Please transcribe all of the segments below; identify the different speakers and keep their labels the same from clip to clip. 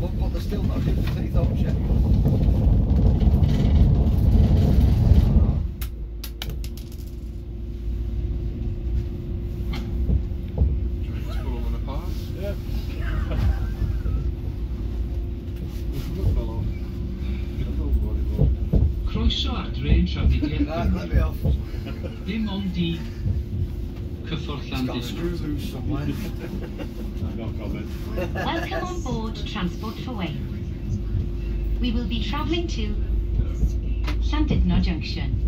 Speaker 1: them, but they're still not doing the teeth option.
Speaker 2: Croeso adre yn trafnidiaeth
Speaker 1: Right, let me off.
Speaker 2: Dim ond i cyffwrdd Llandudno.
Speaker 1: somewhere.
Speaker 3: No comment.
Speaker 4: Welcome on board Transport for Wales. We will be travelling to Llandudno Junction.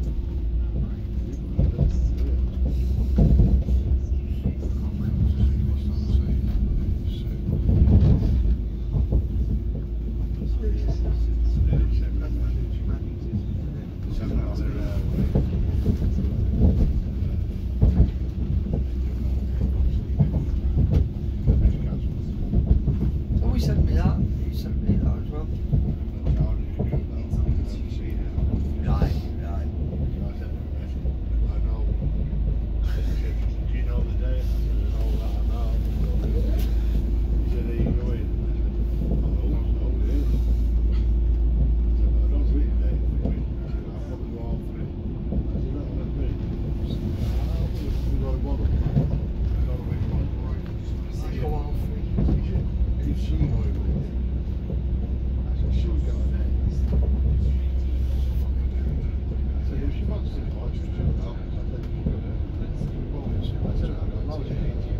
Speaker 1: Oh, he sent me that. He sent me that as well. Right, right.
Speaker 3: I know. Do you know the day? I said, I know that, I know. He said, are you going? I said, oh, really? I said, I don't read the date for you. I said, I'll probably go all for it. I said, no, that's me. We've got a bottle. I don't know which one.
Speaker 1: Go on.
Speaker 3: Is she going with it? I said, she's got a name. I said, if she wants to watch it, she'll help. I said, I don't know.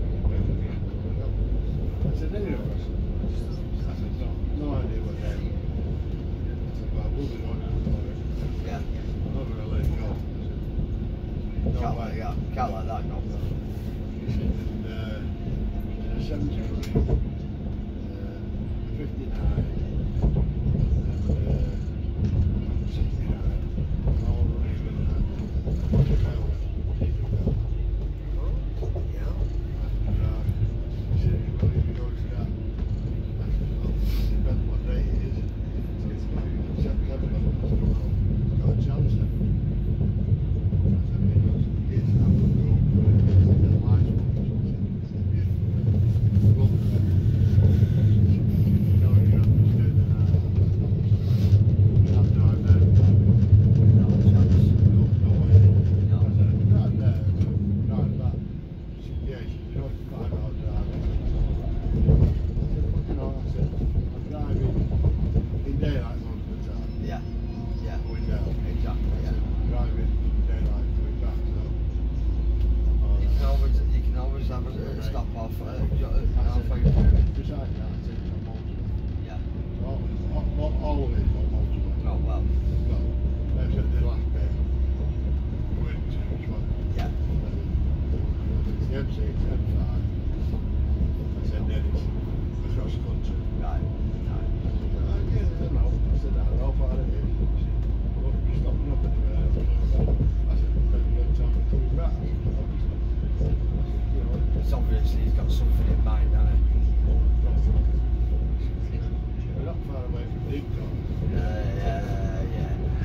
Speaker 3: I said, anyway. I said, no idea what name. I said, well, we'll be on it.
Speaker 1: Yeah.
Speaker 3: I'm not going to let it go. I said,
Speaker 1: Can't like that. Can't like that, no.
Speaker 3: He said, and 73, 59, and 69, all running with that.
Speaker 1: Yeah.
Speaker 3: He said, you believe you go to that? I said, well, it depends what day it is. It's September. I said, well, it's got a chance then. I said, because it's not going to go for it. It's the last one. It's beautiful. Well, no, you understood that. Not down there.
Speaker 1: No chance.
Speaker 3: No way.
Speaker 1: No.
Speaker 3: I said, not there. Not that. She said, yeah, she said, you know, 5 hours driving. I said, but you know, I said, I'm driving in daylight most of the time.
Speaker 1: Yeah. Yeah.
Speaker 3: Going down.
Speaker 1: Exactly,
Speaker 3: I
Speaker 1: yeah.
Speaker 3: said, driving in daylight coming back, so.
Speaker 1: You can always have a stop off.
Speaker 3: I said, besides that, I said, I'm motorway.
Speaker 1: Yeah.
Speaker 3: All of it is on motorway.
Speaker 1: Oh, well.
Speaker 3: No, except the last bit. Going to which one?
Speaker 1: Yeah.
Speaker 3: It's the M6, M5. I said, then it's across country.
Speaker 1: Right. Right.
Speaker 3: Yeah, I know. I said, I know how far it is. She said, well, you're stopping up anywhere. I said, depending on the time we're coming back. I said, obviously. I said, you know,
Speaker 1: It's obviously he's got something in mind, hasn't he?
Speaker 3: we're not far away from Deepcote.
Speaker 1: Yeah.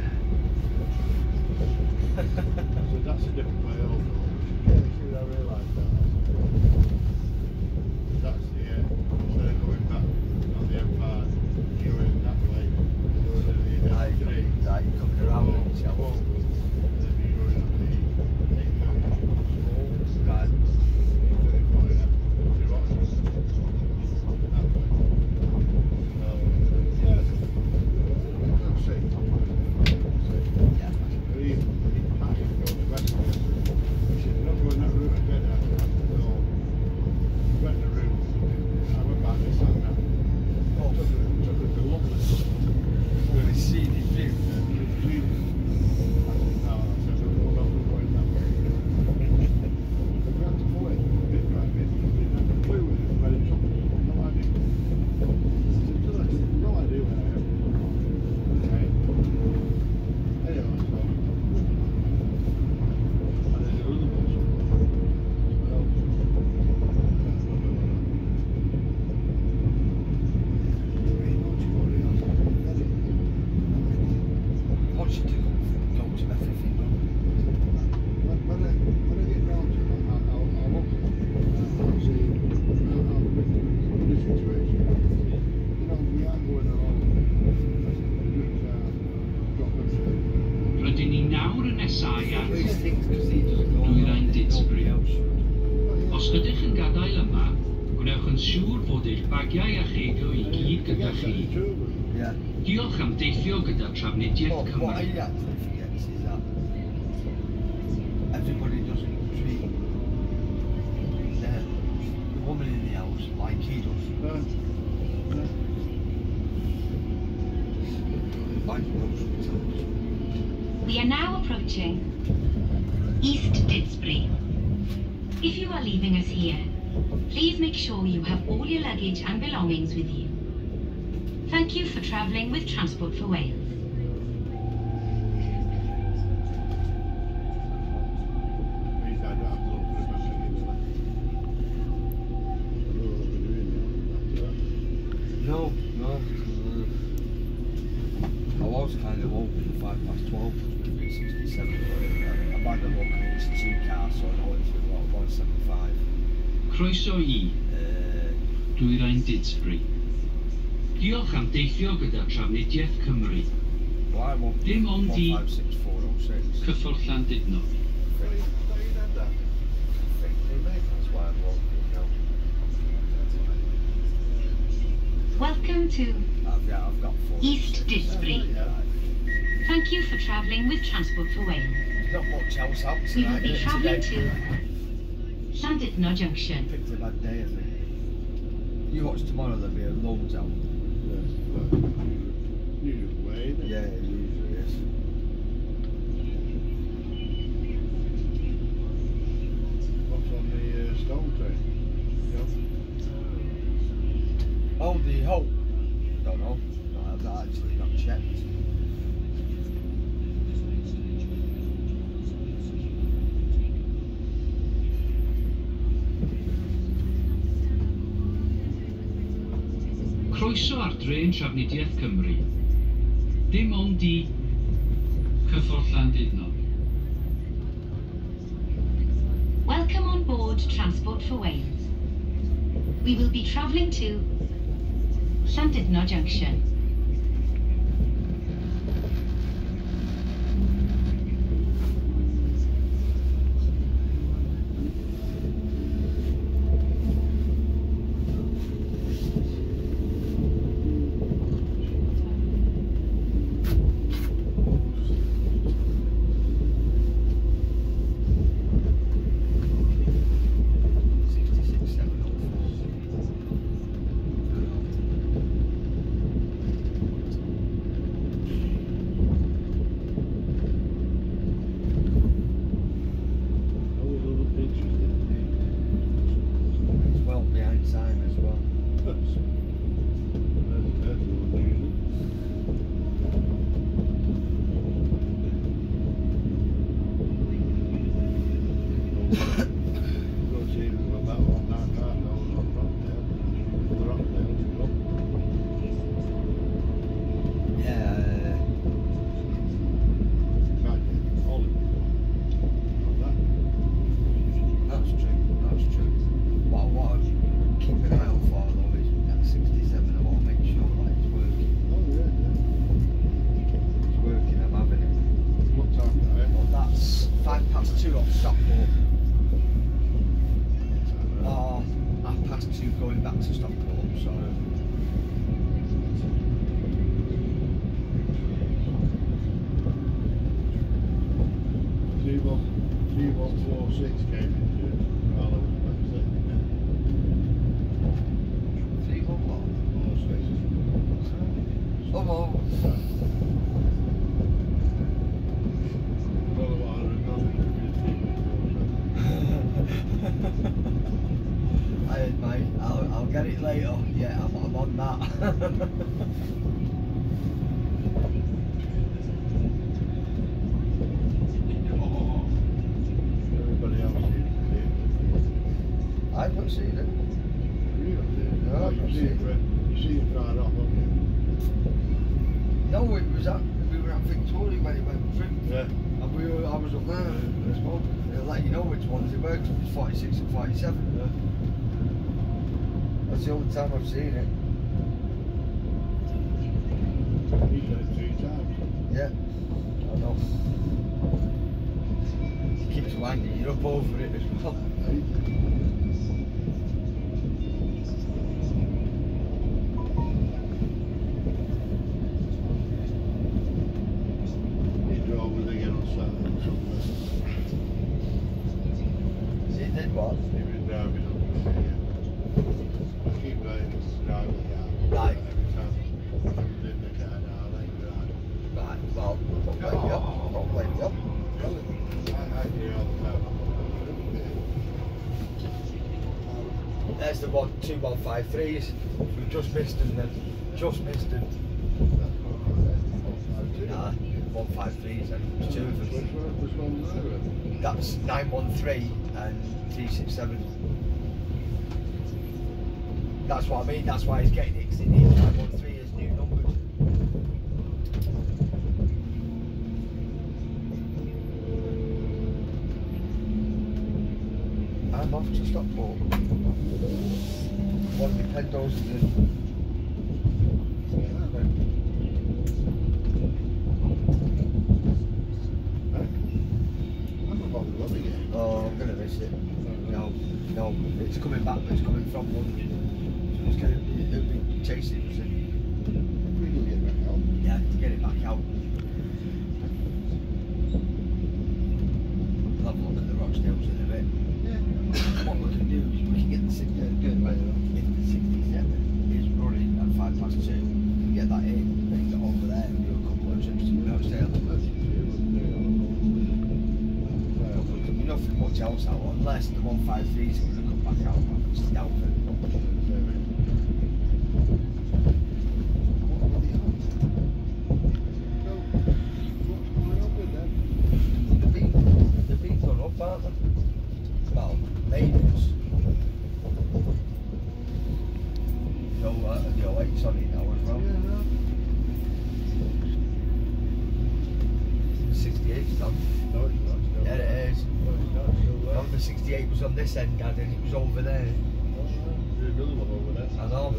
Speaker 2: bod eich bagiau a cheidio I gyd gyda
Speaker 3: Yes,
Speaker 2: chi.
Speaker 3: that's true.
Speaker 1: Yeah.
Speaker 2: Diolch am deithio gyda Trafnidiaeth
Speaker 1: What
Speaker 2: Cymru.
Speaker 1: he actually forgets is that everybody doesn't treat the woman in the house like he does. Like he does sometimes.
Speaker 4: We are now approaching East Didsbury. If you are leaving us here, please make sure you have all your luggage and belongings with you. Thank you for travelling with Transport for Wales.
Speaker 3: Means I don't have to look for a bus anymore. I don't know what we're doing now after that.
Speaker 1: No. I was kind of hoping 12:05 would be 67, but I've had a look and it's 2 cars, so I know it's about 175.
Speaker 2: Croeso I Dwyrain Didsbury. Diolch am deithio gyda Trafnidiaeth Cymru.
Speaker 1: Well, I want
Speaker 2: Dim ond I
Speaker 1: 156406.
Speaker 2: Cyffwrdd Llandudno.
Speaker 3: Thought you'd had that.
Speaker 1: That's why I'm walking now.
Speaker 4: Welcome to
Speaker 1: I've got 4.
Speaker 4: East Didsbury. Thank you for travelling with Transport for Wales.
Speaker 1: There's not much else out
Speaker 4: We will
Speaker 1: tonight.
Speaker 4: be
Speaker 1: is it,
Speaker 4: travelling
Speaker 1: today?
Speaker 4: to Llandudno Junction.
Speaker 1: Picked a bad day, I think. You watch tomorrow, there'll be a loads out.
Speaker 3: Usual way, isn't it?
Speaker 1: Yeah, it usually is.
Speaker 3: What's on the stone train?
Speaker 1: Oh, the Hope. Don't know. No, I've actually not checked.
Speaker 2: Croeso ar drên Trafnidiaeth Cymru. Dim ond I Cyffwrdd Llandudno.
Speaker 4: Welcome on board Transport for Wales. We will be travelling to Llandudno Junction.
Speaker 1: I'll get it later. Yeah, I'm on that.
Speaker 3: Everybody else seems to
Speaker 1: I've not seen it.
Speaker 3: Really?
Speaker 1: No, I've not seen it.
Speaker 3: You see it right off, haven't
Speaker 1: No, it was we were at Victoria when it went through.
Speaker 3: you? Yeah.
Speaker 1: And I was up there as well. They'll let you know which ones it worked. It was 46 and 47.
Speaker 3: Yeah.
Speaker 1: That's the only time I've seen it.
Speaker 3: He's done it 3 times.
Speaker 1: Yeah, I know. It keeps winding you up over it as well. 153s. We just missed them then. Just missed them. Nah, 153s and there's 2 of them.
Speaker 3: Which one was there?
Speaker 1: That's 913 and 367. That's what I mean, that's why he's getting it, because it needs 913 as new numbers. I'm off to Stockport. One of the Pendos to Oh, I'm gonna miss it. No, it's coming back, but it's coming from London. So it's gonna, it'll be chasing us.
Speaker 3: We can get back out.
Speaker 1: Yeah, to get it back out. We'll have a look at the Rochdales in a bit.
Speaker 3: Yeah.
Speaker 1: What we can do is we can get the 67 is running at 2:05, we can get that in, then get over there and do a couple of trips to the Rochdale. Nothing much else out, unless the 153s are going to come back out, which is doubtful. They're being done up, aren't they? Well, maintenance. The 08's on it now as well. 68's done.
Speaker 3: No, it's not.
Speaker 1: Yeah, it is. Number 68 was on this end, Dad, and it was over there.
Speaker 3: There's another one over there.
Speaker 1: I know.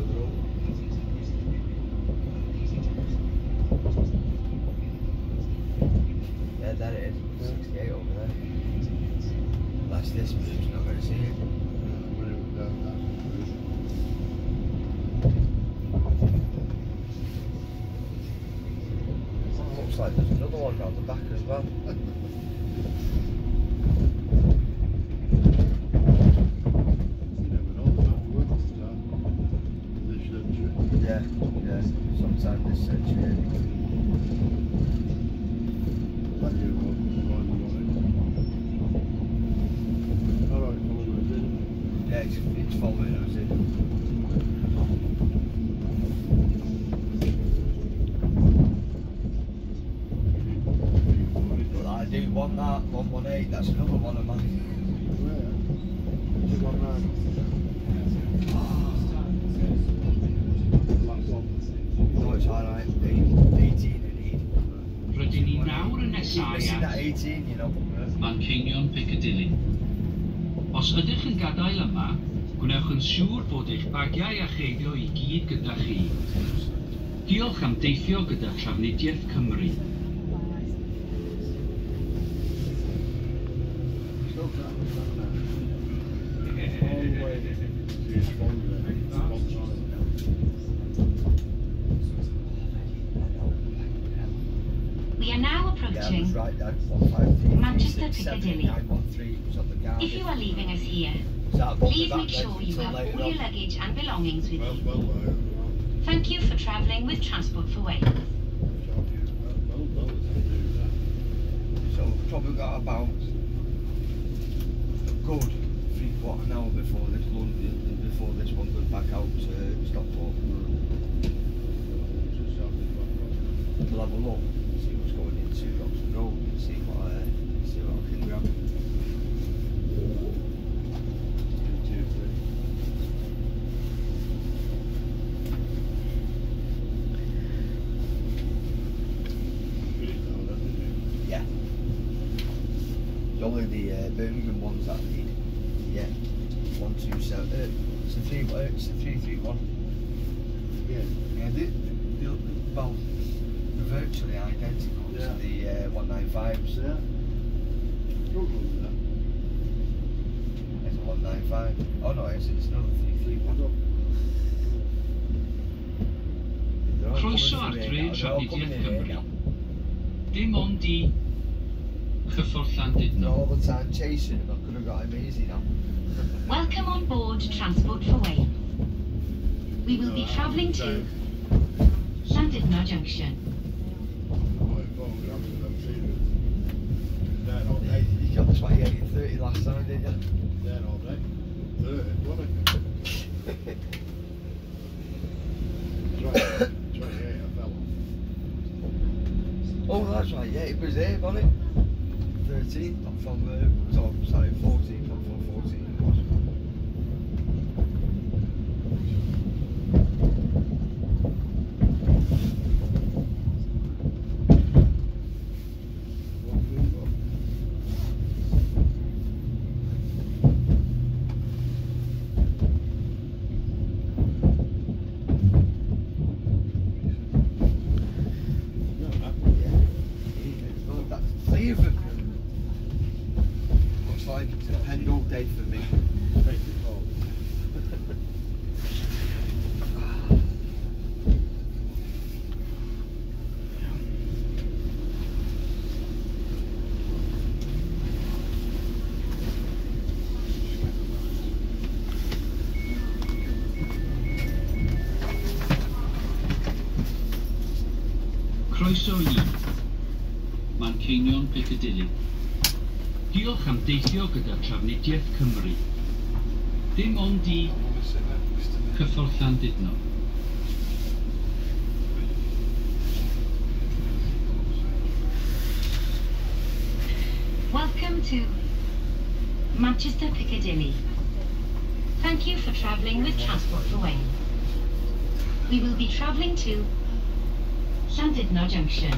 Speaker 1: Yeah, there it is. 68 over there. That's this move's not going to see it. Looks like there's another one down the back as well. Yeah, sometime this century. Yeah, it's following us in. Well, I do want that, 118, that's another one of mine. No, it's alright, 18 I need.
Speaker 2: Rydyn ni nawr yn nesaf
Speaker 1: Missing that
Speaker 2: at
Speaker 1: 18, you know.
Speaker 2: Manceinion Piccadilly. Os ydych yn gadael yma, gwnewch yn siŵr bod eich bagiau a cheibio I gyd gyda chi. Diolch am deithio gyda Trafnidiaeth Cymru.
Speaker 4: We are now
Speaker 1: Yeah, I was
Speaker 4: approaching
Speaker 1: right, Dad. 153,
Speaker 4: Manchester
Speaker 1: 367,
Speaker 4: Piccadilly.
Speaker 1: 913 was on the guard.
Speaker 4: If you are leaving us here,
Speaker 1: So that won't be
Speaker 4: please
Speaker 1: back
Speaker 4: make
Speaker 1: then
Speaker 4: sure you
Speaker 1: until
Speaker 4: have
Speaker 1: later
Speaker 4: all your
Speaker 1: on.
Speaker 4: luggage and belongings with you.
Speaker 3: Well,
Speaker 4: Thank you for travelling with Transport for Wales.
Speaker 1: So we've probably got about a good 3/4 hour before this one goes back out to Stockport. We'll have a look, see what's going into Roxton Road, and see what I can grab. Yeah. It's only the Birmingham ones that I need. Yeah. 127. It's a 331.
Speaker 3: Yeah.
Speaker 1: Yeah, well, they're virtually identical to the 195s.
Speaker 3: Yeah.
Speaker 1: It's a 195. Oh no, it's another 331. They're all
Speaker 2: Croeso
Speaker 1: coming
Speaker 2: ar
Speaker 1: through
Speaker 2: dref
Speaker 1: here now, they're all coming
Speaker 2: Trafnidiaeth
Speaker 1: in here
Speaker 2: Cymru.
Speaker 1: now.
Speaker 2: Dim ond I Chyffwrdd
Speaker 1: They're
Speaker 2: Llandudno.
Speaker 1: all the time chasing him, I could have got him easy now.
Speaker 4: Welcome on board Transport for Wales. We will be travelling to Llandudno Junction.
Speaker 1: You got 28 and 30 last time, didn't you?
Speaker 3: Yeah, all day. 30, wasn't it? 28, I fell off.
Speaker 1: Oh, that's right, yeah, it was there, wasn't it? 13, not from, sorry, 14, not from 14 it was. Three of them. Looks like it's a pen all day for me.
Speaker 3: Make it cold.
Speaker 2: Croeso i Manceinion Piccadilly. Diolch am deithio gyda Trafnidiaeth Cymru. Dim ond i Cyffwrdd Llandudno.
Speaker 4: Welcome to Manchester Piccadilly. Thank you for travelling with Transport for Wales. We will be travelling to Llandudno Junction.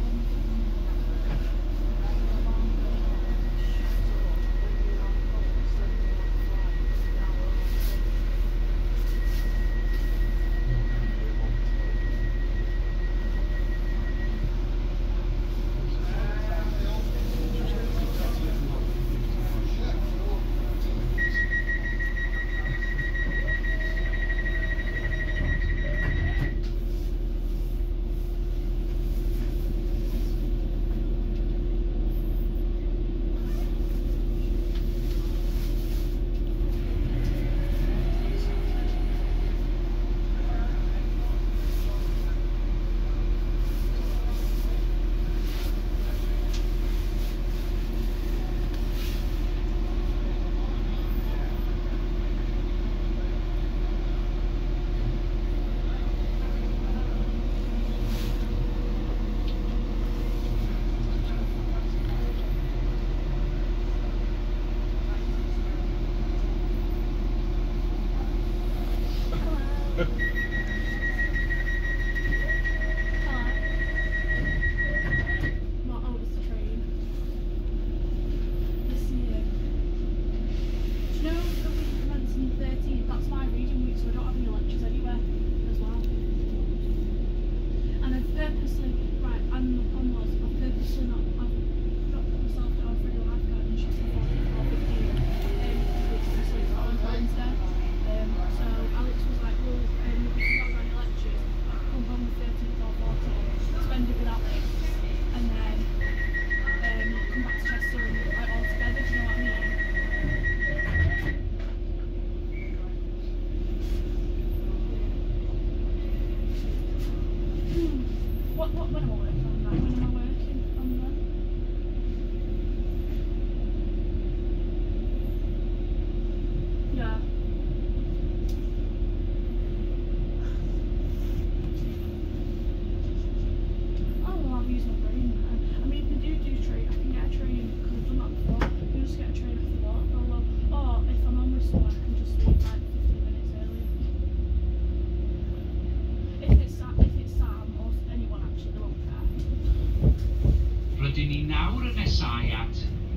Speaker 2: Rydyn ni nawr yn nesau at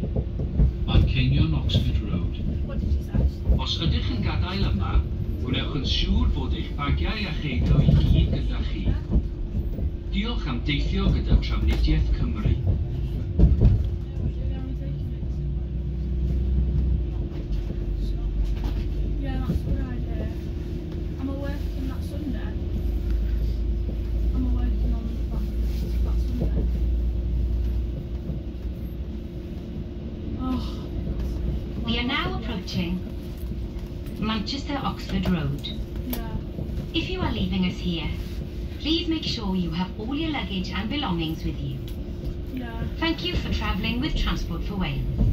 Speaker 2: Manceinion Oxford Road.
Speaker 5: What did you say?
Speaker 2: Os ydych yn gadael yma, gwnewch yn siŵr fod eich bagiau a cheiddo i gyd gyda chi. Diolch am deithio gyda Trafnidiaeth Cymru.
Speaker 5: Yeah, that's what I do. I'm working that Sunday. I'm working on that Sunday. Oh.
Speaker 4: We are now approaching Manchester Oxford Road.
Speaker 5: Yeah.
Speaker 4: If you are leaving us here, please make sure you have all your luggage and belongings with you.
Speaker 5: Yeah.
Speaker 4: Thank you for travelling with Transport for Wales.